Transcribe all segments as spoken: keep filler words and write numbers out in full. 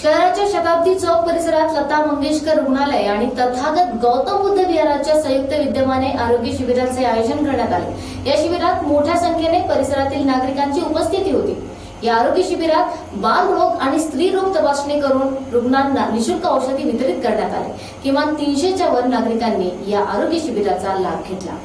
शहराच्या शताब्दी चौक परिसरात लता मंगेशकर रुग्णालय आणि तथागत गौतम बुद्ध विहाराच्या संयुक्त विद्यमाने आरोग्य शिबिराचे आयोजन करण्यात आले। या शिबिरात मोठ्या संख्येने परिसरातील नागरिकांची उपस्थिती होती। या आरोग्य शिबिरात बालरोग आणि स्त्री रोग तपासणी करून रुग्णांना निशुल्क औषधी वितरित करण्यात आले। किमान तीनशेच्या वर नागरिकांनी या आरोग्य शिबिराचा लाभ घेतला।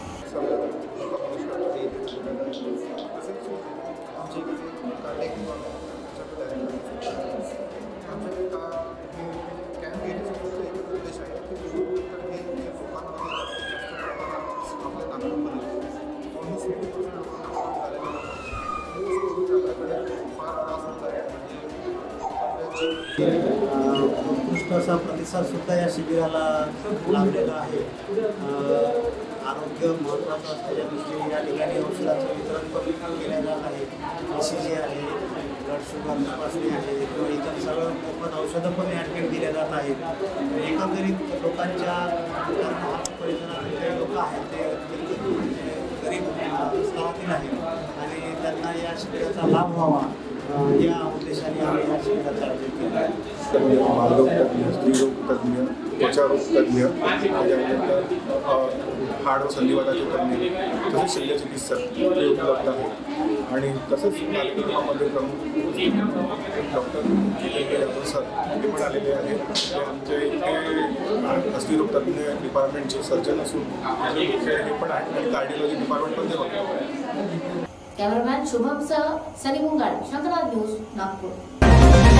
उत्कृष्ट असा प्रतिसाद सुद्धा या शिबिराला लाभलेला आहे। आरोग्य महत्त्वाचं असल्याच्या दृष्टीने या ठिकाणी औषधाचं वितरण पण केले जात आहे। ई सी जी आहे, ब्लड शुगर तपासणी आहे किंवा इतर सगळं मोफत औषधं पण या ठिकाणी दिल्या जात आहेत। एकंदरीत लोकांच्या परिसरातील काही लोक आहेत ते गरीब स्तरातील आहेत आणि त्यांना या शिबिराचा लाभ व्हावा या उद्देशाने आम्ही या शिबिराचं आयोजन केलं आहे। बालरोग तज्ञ, स्त्रीरोग तज्ञ, त्वचारोग तज्ञ, त्याच्यानंतर हाड व संधिवाताचे तज्ञ, तसेच शल्यचिकित्सक ते उपलब्ध आहेत आणि तसेच कार्यक्रमामध्ये प्रमुख डॉक्टर सर हे पण आलेले आहेत। ते आमचे इथे स्त्रीरोग तज्ञ डिपार्टमेंटचे सर्जन असून हे पण आहेत आणि कार्डिओलॉजी डिपार्टमेंट पण ते होते। कॅमेरामॅन शुभम सह सनी मुंगाड, शंकरनाथ न्यूज, नागपूर।